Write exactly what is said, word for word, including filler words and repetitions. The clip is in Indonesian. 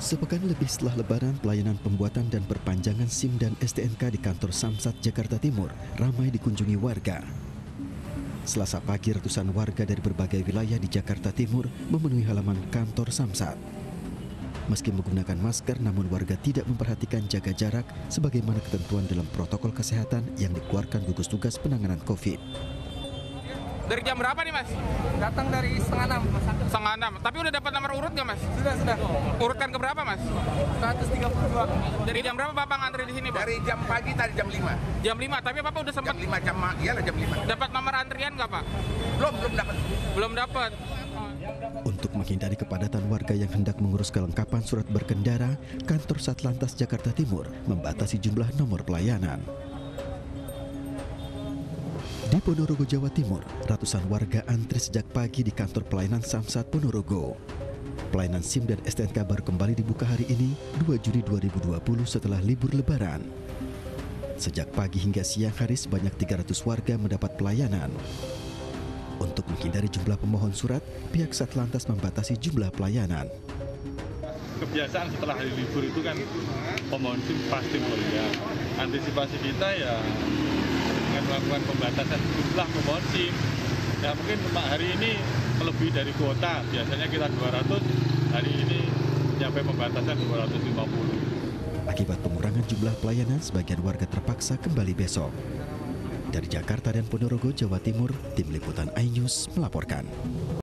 Sepekan lebih setelah Lebaran, pelayanan pembuatan dan perpanjangan SIM dan S T N K di kantor Samsat Jakarta Timur ramai dikunjungi warga. Selasa pagi, ratusan warga dari berbagai wilayah di Jakarta Timur memenuhi halaman kantor Samsat. Meski menggunakan masker, namun warga tidak memperhatikan jaga jarak sebagaimana ketentuan dalam protokol kesehatan yang dikeluarkan gugus tugas penanganan COVID. Dari jam berapa nih, Mas? Datang dari setengah enam, Mas. Setengah enam. Tapi udah dapat nomor urut nggak, Mas? Sudah, sudah. Urutkan ke berapa, Mas? seratus tiga puluh dua. Dari jam berapa Bapak ngantri di sini, Pak? Dari jam pagi tadi jam lima. Jam lima, tapi Bapak udah sempat Jam lima jam iya lah jam lima. dapat nomor antrian nggak, Pak? Belum belum dapat. Belum dapat. Untuk menghindari kepadatan warga yang hendak mengurus kelengkapan surat berkendara, kantor Satlantas Jakarta Timur membatasi jumlah nomor pelayanan. Di Ponorogo, Jawa Timur, ratusan warga antri sejak pagi di kantor pelayanan Samsat Ponorogo. Pelayanan SIM dan S T N K baru kembali dibuka hari ini, dua Juni dua ribu dua puluh setelah libur Lebaran. Sejak pagi hingga siang hari sebanyak tiga ratus warga mendapat pelayanan. Untuk menghindari jumlah pemohon surat, pihak Satlantas membatasi jumlah pelayanan. Kebiasaan setelah hari libur itu kan pemohon SIM pasti melihat. Antisipasi kita ya dengan melakukan pembatasan jumlah pemohon SIM. Ya mungkin hari ini melebihi dari kuota, biasanya kita dua ratus, hari ini sampai pembatasan dua ratus lima puluh. Akibat pengurangan jumlah pelayanan, sebagian warga terpaksa kembali besok. Dari Jakarta dan Ponorogo, Jawa Timur, Tim Liputan iNews melaporkan.